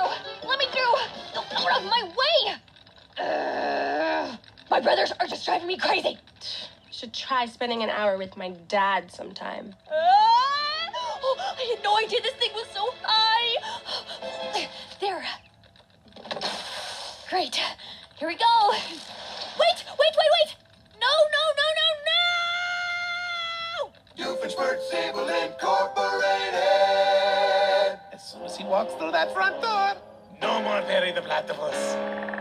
through. Let me through. Go out of my way. My brothers are just driving me crazy. You should try spending an hour with my dad sometime. Oh, I had no idea this thing was so high. There. Great. Here we go. Wait. No. Doofenshmirtz Incorporated. As soon as he walks through that front door, no more Perry the Platypus.